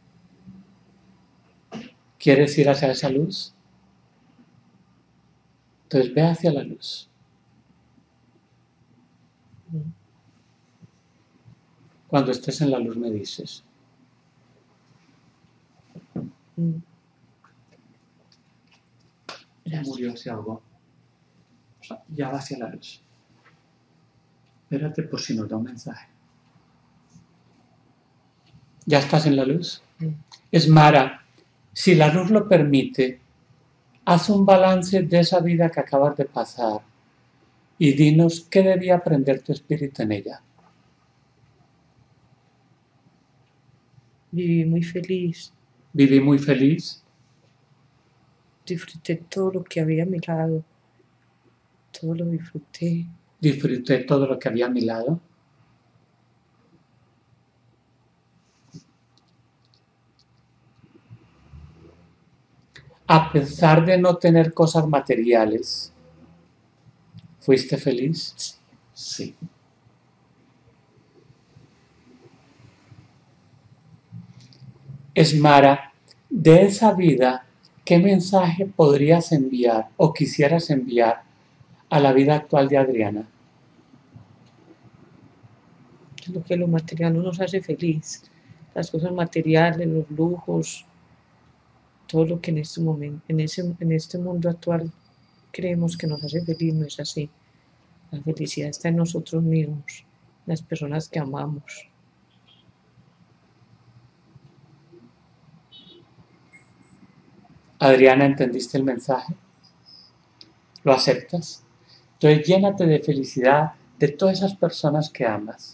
¿Quieres ir hacia esa luz? Entonces ve hacia la luz. Mm. Cuando estés en la luz me dices. Mm. Ya murió, se ahogó. O sea, ya va hacia la luz. Espérate por si nos da un mensaje. ¿Ya estás en la luz? Mm. Esmara, si la luz lo permite, haz un balance de esa vida que acabas de pasar y dinos qué debía aprender tu espíritu en ella. Viví muy feliz, Viví muy feliz, disfruté todo lo que había a mi lado, todo lo disfruté. disfruté todo lo que había a mi lado. A pesar de no tener cosas materiales, ¿fuiste feliz? Sí. Esmara, de esa vida, ¿qué mensaje podrías enviar o quisieras enviar a la vida actual de Adriana? Lo que lo material no nos hace feliz, las cosas materiales, los lujos, todo lo que en este momento, en, ese, en este mundo actual creemos que nos hace feliz, no es así. La felicidad está en nosotros mismos, las personas que amamos. Adriana, ¿entendiste el mensaje? ¿Lo aceptas? Entonces llénate de felicidad de todas esas personas que amas.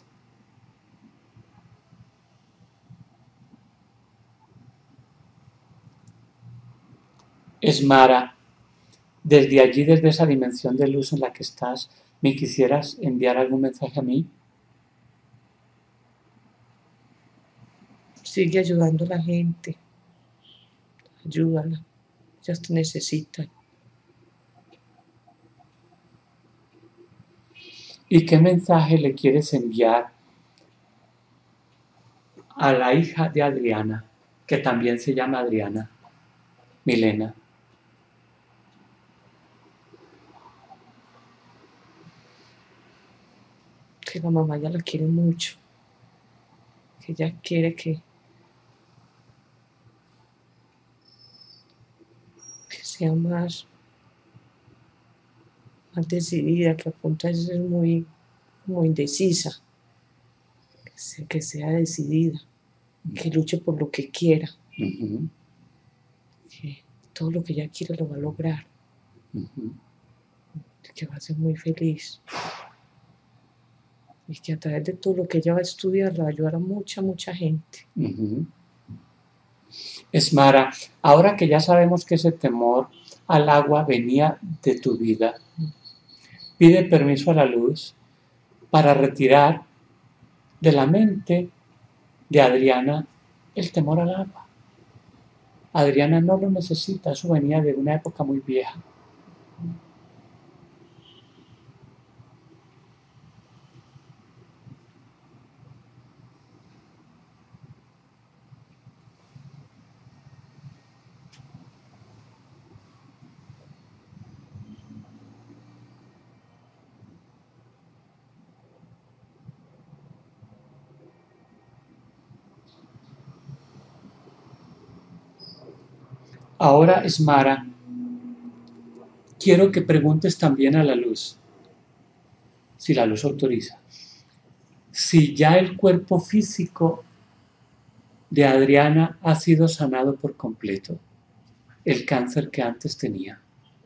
Esmara, desde allí, desde esa dimensión de luz en la que estás, ¿me quisieras enviar algún mensaje a mí? Sigue ayudando a la gente, ayúdala, ellas te necesitan. ¿Y qué mensaje le quieres enviar a la hija de Adriana, que también se llama Adriana, Milena? Que la mamá ya la quiere mucho, que ella quiere que, que sea más, más decidida, que apunta a ser muy, muy indecisa, que sea, que sea decidida, que luche por lo que quiera, Uh-huh. que todo lo que ella quiere lo va a lograr, Uh-huh. que va a ser muy feliz. Y que a través de todo lo que ella va a estudiar la va a ayudar a mucha, mucha gente. Uh-huh. Esmara, ahora que ya sabemos que ese temor al agua venía de tu vida, pide permiso a la luz para retirar de la mente de Adriana el temor al agua. Adriana no lo necesita, eso venía de una época muy vieja. Ahora, Esmara, quiero que preguntes también a la luz, si la luz autoriza, si ya el cuerpo físico de Adriana ha sido sanado por completo, el cáncer que antes tenía.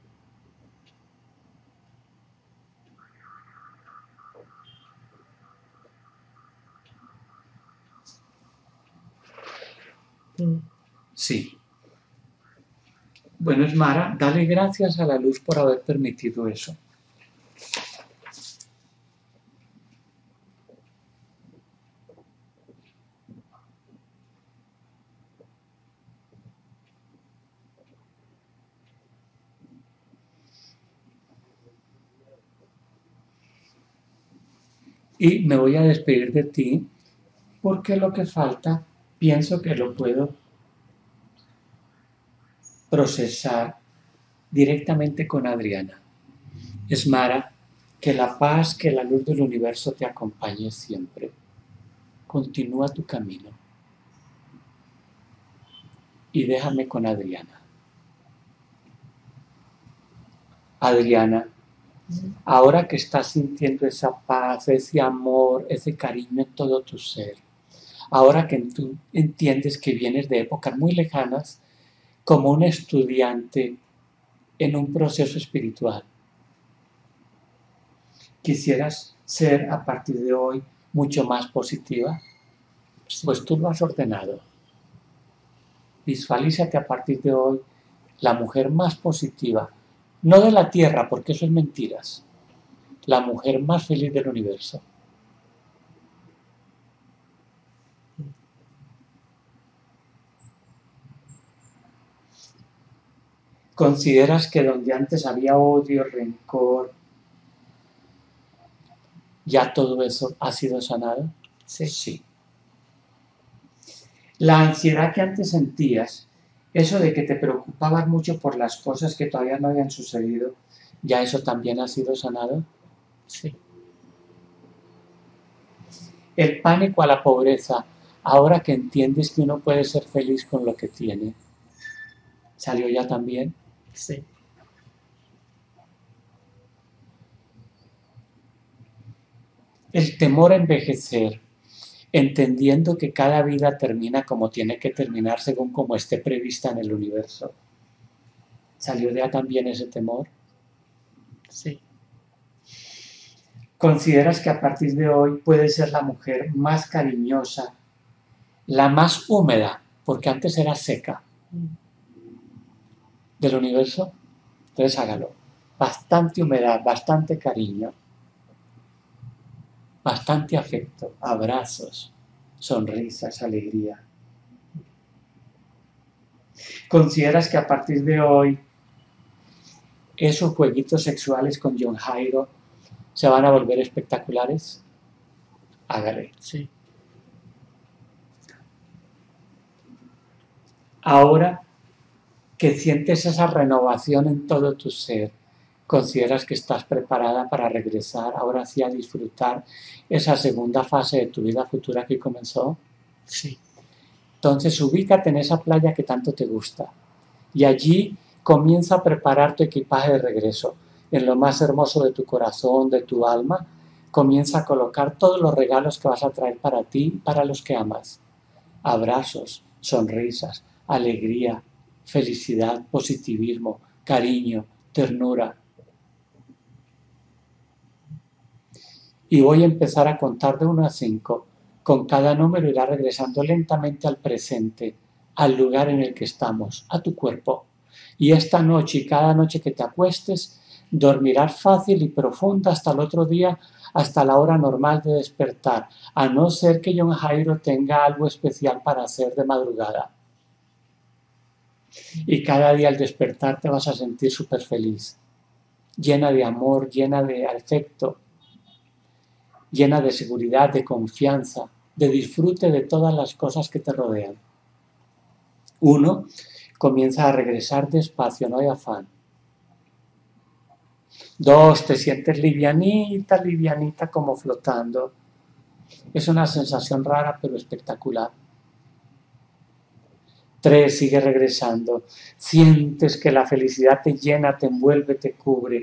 Mm. Sí. Bueno, Esmara, dale gracias a la luz por haber permitido eso. Y me voy a despedir de ti porque lo que falta pienso que lo puedo procesar directamente con Adriana. Esmara, que la paz, que la luz del universo te acompañe siempre. Continúa tu camino. Y déjame con Adriana. Adriana, ahora que estás sintiendo esa paz, ese amor, ese cariño en todo tu ser, ahora que tú entiendes que vienes de épocas muy lejanas, como un estudiante en un proceso espiritual. ¿Quisieras ser a partir de hoy mucho más positiva? Pues tú lo has ordenado. Visualízate a partir de hoy la mujer más positiva, no de la tierra, porque eso es mentiras, la mujer más feliz del universo. ¿Consideras que donde antes había odio, rencor, ya todo eso ha sido sanado? Sí. Sí. La ansiedad que antes sentías, eso de que te preocupabas mucho por las cosas que todavía no habían sucedido, ¿ya eso también ha sido sanado? Sí. El pánico a la pobreza, ahora que entiendes que uno puede ser feliz con lo que tiene, ¿salió ya también? Sí. El temor a envejecer, entendiendo que cada vida termina como tiene que terminar según como esté prevista en el universo. ¿Salió ya también ese temor? Sí. ¿Consideras que a partir de hoy puedes ser la mujer más cariñosa, la más húmeda, porque antes era seca, del universo? Entonces hágalo. Bastante humedad, bastante cariño, bastante afecto, abrazos, sonrisas, alegría. ¿Consideras que a partir de hoy esos jueguitos sexuales con John Jairo se van a volver espectaculares? Hágale. Sí. Ahora que sientes esa renovación en todo tu ser, ¿consideras que estás preparada para regresar ahora sí a disfrutar esa segunda fase de tu vida futura que comenzó? Sí. Entonces ubícate en esa playa que tanto te gusta y allí comienza a preparar tu equipaje de regreso. En lo más hermoso de tu corazón, de tu alma, comienza a colocar todos los regalos que vas a traer para ti y para los que amas. Abrazos, sonrisas, alegría, felicidad, positivismo, cariño, ternura. Y voy a empezar a contar de uno a cinco. Con cada número irá regresando lentamente al presente, al lugar en el que estamos, a tu cuerpo. Y esta noche y cada noche que te acuestes, dormirás fácil y profunda hasta el otro día, hasta la hora normal de despertar, a no ser que John Jairo tenga algo especial para hacer de madrugada. Y cada día al despertar te vas a sentir súper feliz, llena de amor, llena de afecto, llena de seguridad, de confianza, de disfrute de todas las cosas que te rodean. Uno, comienza a regresar despacio, no hay afán. Dos, te sientes livianita, livianita como flotando. Es una sensación rara pero espectacular. Tres, sigue regresando. Sientes que la felicidad te llena, te envuelve, te cubre.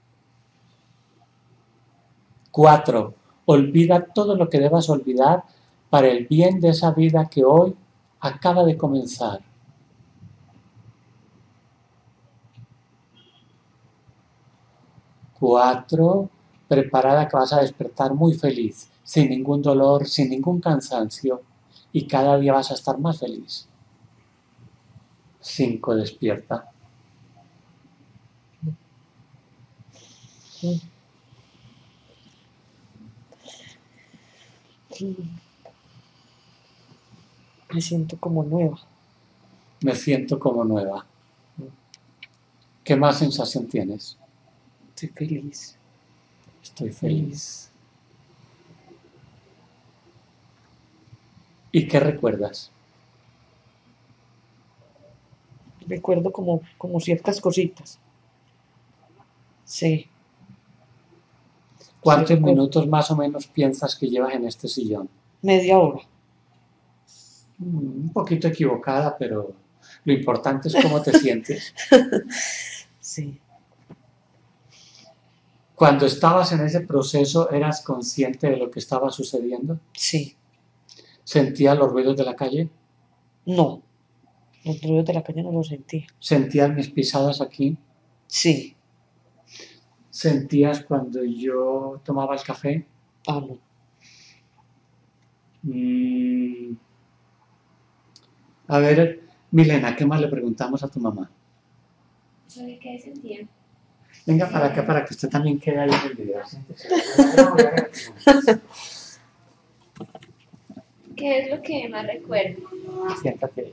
Cuatro, olvida todo lo que debas olvidar para el bien de esa vida que hoy acaba de comenzar. Cuatro, preparada que vas a despertar muy feliz, sin ningún dolor, sin ningún cansancio, y cada día vas a estar más feliz. Cinco, despierta. Me siento como nueva. Me siento como nueva. ¿Qué más sensación tienes? Estoy feliz. Estoy feliz. ¿Y qué recuerdas? Recuerdo como, como ciertas cositas. Sí. ¿Cuántos Sí, recuerdo. minutos más o menos piensas que llevas en este sillón? Media hora. Un poquito equivocada, pero lo importante es cómo te sientes. Sí. Cuando estabas en ese proceso, ¿eras consciente de lo que estaba sucediendo? Sí. ¿Sentías los ruidos de la calle? No. Los ruidos de la calle no los sentí. ¿Sentías mis pisadas aquí? Sí. ¿Sentías cuando yo tomaba el café? Ah, no. Mm. A ver, Milena, ¿qué más le preguntamos a tu mamá? ¿Sobre qué sentía? Venga para acá para que usted también quede ahí en el video. ¿Qué es lo que más recuerdo? Siéntate.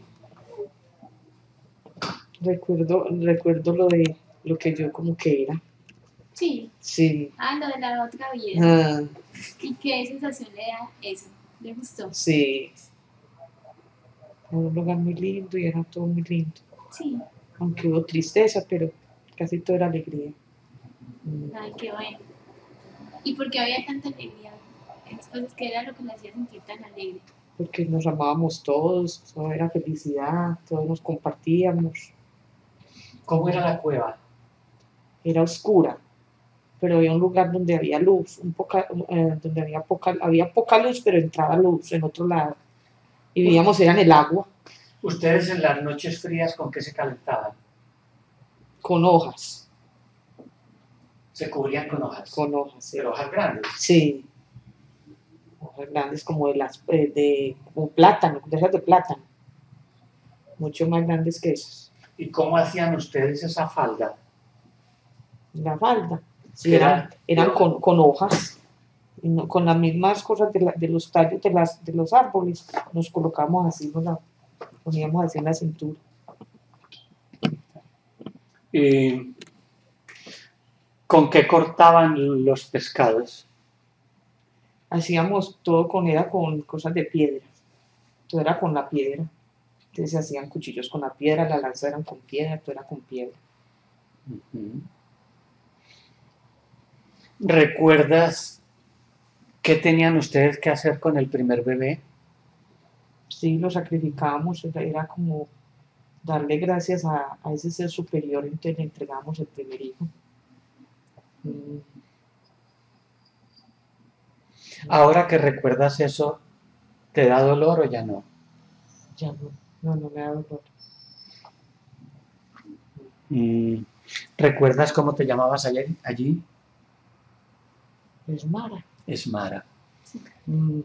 Recuerdo, recuerdo lo de lo que yo como que era. Sí. Sí. Ah, lo de la otra vida. Ah, ¿Y qué sensación le da eso? ¿Le gustó? sí. Era un lugar muy lindo y era todo muy lindo. Sí. Aunque hubo tristeza, pero casi todo era alegría. Mm, Ay, qué bueno. ¿Y por qué había tanta alegría? Entonces, ¿qué era lo que le hacía sentir tan alegre? Porque nos amábamos todos, todo era felicidad, todos nos compartíamos. ¿Cómo era la cueva? Era oscura, pero había un lugar donde había luz, un poca, eh, donde había poca, había poca luz, pero entraba luz en otro lado. Y vivíamos, era en el agua, ¿Ustedes en las noches frías con qué se calentaban? con hojas, Se cubrían con hojas. con hojas, sí. Pero hojas grandes. Sí. Hojas grandes como de las, eh, de, como plátano, de esas de plátano. Mucho más grandes que esas. ¿Y cómo hacían ustedes esa falda? La falda. Sí, ¿Qué eran, era? eran con, con hojas, y no- con las mismas cosas de, la- de los tallos de, las, de los árboles. Nos colocamos así, nos la poníamos así en la cintura. ¿Y con qué cortaban los pescados? Hacíamos todo con, era con cosas de piedra. Todo era con la piedra. Entonces se hacían cuchillos con la piedra, la lanza eran con piedra, todo era con piedra. Ujú. ¿Recuerdas qué tenían ustedes que hacer con el primer bebé? Sí, lo sacrificábamos, era, era como darle gracias a, a ese ser superior, entonces le entregamos el primer hijo. Mm, Ahora que recuerdas eso, ¿te da dolor o ya no? ya no, no, no me da dolor. Mm. ¿Recuerdas cómo te llamabas allí? allí? Es Mara. Esmara. Mm,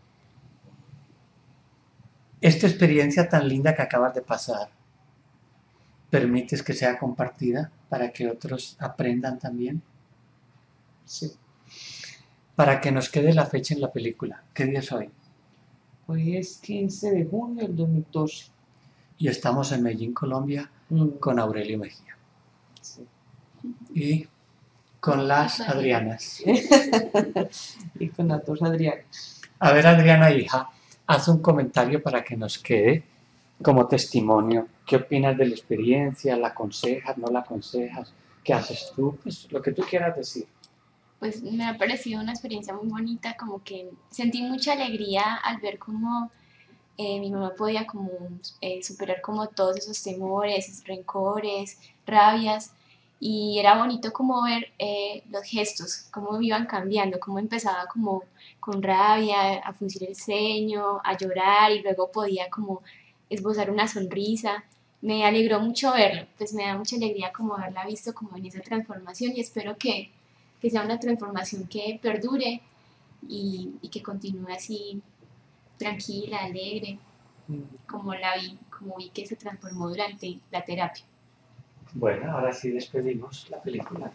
Esta experiencia tan linda que acabas de pasar, ¿permites que sea compartida para que otros aprendan también? sí, Para que nos quede la fecha en la película. ¿Qué día es hoy? hoy es quince de junio del dos mil doce. Y estamos en Medellín, Colombia, Mm, con Aurelio Mejía. sí. Y con las Adrianas. Y con las dos Adrianas. A ver, Adriana, hija, haz un comentario para que nos quede como testimonio. ¿Qué opinas de la experiencia? ¿La aconsejas? ¿No la aconsejas? ¿Qué haces tú? Pues lo que tú quieras decir. Pues me ha parecido una experiencia muy bonita, como que sentí mucha alegría al ver cómo eh, mi mamá podía como eh, superar como todos esos temores, esos rencores, rabias, y era bonito como ver eh, los gestos, cómo iban cambiando, cómo empezaba como con rabia, a fruncir el ceño, a llorar, y luego podía como esbozar una sonrisa. Me alegró mucho verlo, pues me da mucha alegría como haberla visto como en esa transformación, y espero que, que sea una transformación que perdure y, y que continúe así tranquila, alegre, Mm, como la vi, como vi que se transformó durante la terapia. Bueno, ahora sí despedimos la película.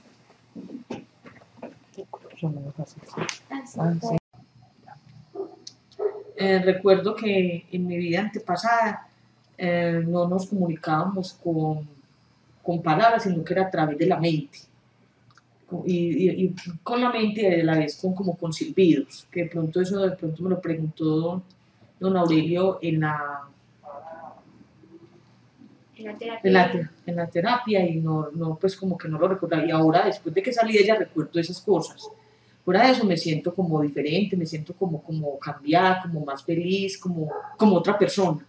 yo no me paso. Ah, sí. Ah, sí. Eh, recuerdo que en mi vida antepasada eh, no nos comunicábamos con, con palabras, sino que era a través de la mente. Con- Y, y- y con la mente y a la vez con, como con silbidos, que de pronto eso de pronto me lo preguntó don, don Aurelio en la, En la terapia. en la, te- en la terapia y no, no, pues como que no lo recordaba. Y ahora, después de que salí de ella, recuerdo esas cosas. Fuera de eso me siento como diferente, me siento como, como cambiada, como más feliz, como, como otra persona.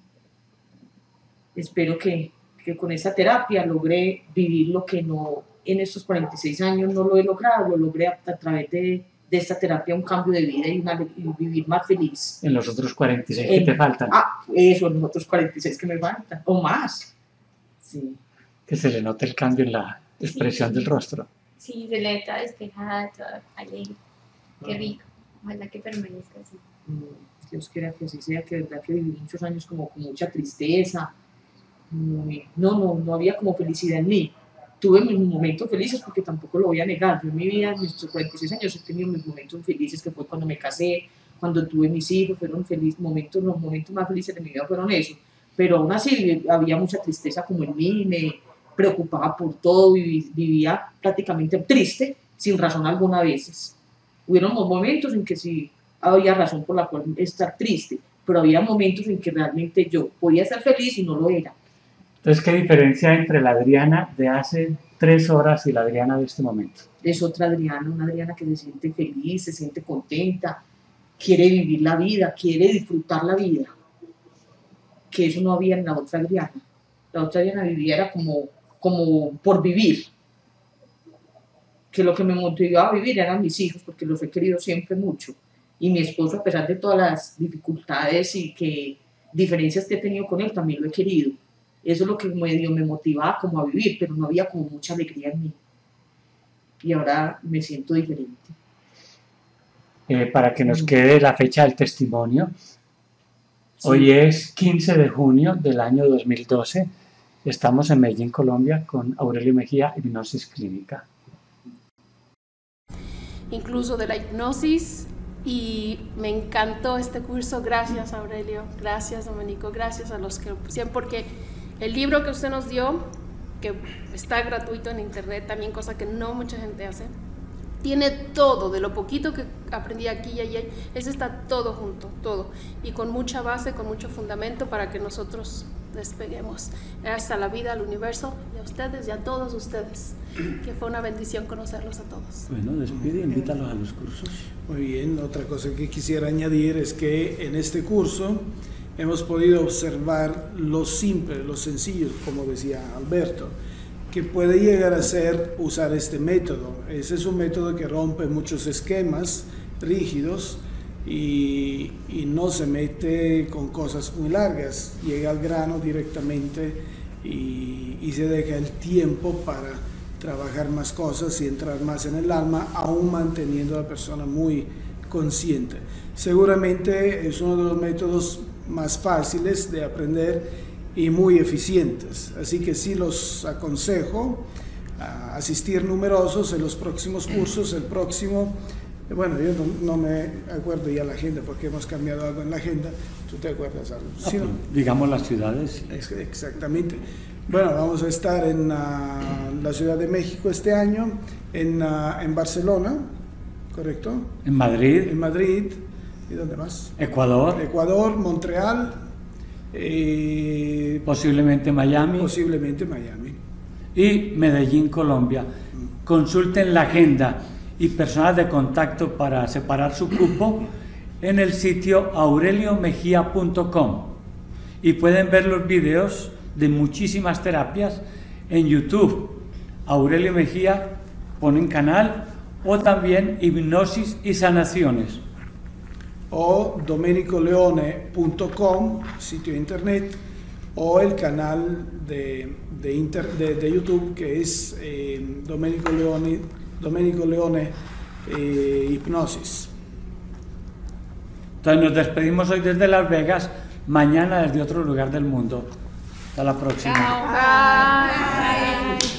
Espero que, que con esa terapia logré vivir lo que no en estos cuarenta y seis años no lo he logrado, lo logré a, a través de, de esta terapia, un cambio de vida y, una, y vivir más feliz. En los otros cuarenta y seis que En- te faltan, Ah, eso, los otros cuarenta y seis que me faltan, o más. Sí, que se le note el cambio en la, expresión Sí. del rostro. Sí, se le ve toda despejada, toda alegre. Qué Ah. rico. Ojalá que permanezca así. Mm, Dios quiera que así sea, que de verdad que viví muchos años como con mucha tristeza. Muy- no, no, no había como felicidad en mí. Tuve mis momentos felices porque tampoco lo voy a negar. Yo en mi vida, en mis cuarenta y seis años, he tenido mis momentos felices, que fue cuando me casé, cuando tuve mis hijos, fueron felices momentos, los momentos más felices de mi vida fueron esos. Pero aún así había mucha tristeza como en mí, me preocupaba por todo, viví- vivía prácticamente triste, sin razón alguna a veces. Hubieron momentos en que sí había razón por la cual estar triste, pero había momentos en que realmente yo podía estar feliz y no lo era. Entonces, ¿qué diferencia entre la Adriana de hace tres horas y la Adriana de este momento? Es otra Adriana, una Adriana que se siente feliz, se siente contenta, quiere vivir la vida, quiere disfrutar la vida, que eso no había en la otra Adriana. La otra Adriana vivía era como, como por vivir, que lo que me motivaba a vivir eran mis hijos, porque los he querido siempre mucho, y mi esposo, a pesar de todas las dificultades y que diferencias que he tenido con él, también lo he querido. Eso es lo que medio me motivaba como a vivir, pero no había como mucha alegría en mí. Y ahora me siento diferente. Eh, para que nos quede la fecha del testimonio. Sí. Hoy es quince de junio del año dos mil doce. Estamos en Medellín, Colombia, con Aurelio Mejía, Hipnosis Clínica. Incluso de la hipnosis, y me encantó este curso. Gracias, Aurelio, gracias, Domenico, gracias a los que lo pusieron, porque el libro que usted nos dio, que está gratuito en internet también, cosa que no mucha gente hace, tiene todo, de lo poquito que aprendí aquí y allá, ese está todo junto, todo, y con mucha base, con mucho fundamento para que nosotros despeguemos. Hasta la vida, al universo, y a ustedes y a todos ustedes, que fue una bendición conocerlos a todos. Bueno, despide, invítalos a los cursos. Muy bien, otra cosa que quisiera añadir es que en este curso hemos podido observar lo simple, lo sencillo, como decía Alberto, que puede llegar a ser usar este método. Ese es un método que rompe muchos esquemas rígidos y, y no se mete con cosas muy largas, llega al grano directamente y, y se deja el tiempo para trabajar más cosas y entrar más en el alma, aún manteniendo a la persona muy consciente. Seguramente es uno de los métodos más fáciles de aprender y muy eficientes, así que sí los aconsejo a asistir numerosos en los próximos cursos. El próximo, bueno, yo no, no me acuerdo ya la agenda porque hemos cambiado algo en la agenda. ¿Tú te acuerdas algo? Ah, ¿Sí, no? Digamos las ciudades. Es, exactamente. Bueno, vamos a estar en uh, la Ciudad de México este año, en, uh, en Barcelona, ¿correcto? En Madrid. En Madrid. ¿Y dónde más? Ecuador. Ecuador, Montreal. Eh, posiblemente Miami. Posiblemente Miami. Y Medellín, Colombia. Consulten la agenda y personas de contacto para separar su cupo en el sitio aurelio mejía punto com, y pueden ver los videos de muchísimas terapias en YouTube. Aurelio Mejía, ponen canal, o también hipnosis y sanaciones. O domenico leone punto com, sitio de internet, o el canal de, de, inter, de, de YouTube, que es eh, Domenico Leone, Domenico Leone eh, Hipnosis. Entonces nos despedimos hoy desde Las Vegas, mañana desde otro lugar del mundo. Hasta la próxima. Bye. Bye.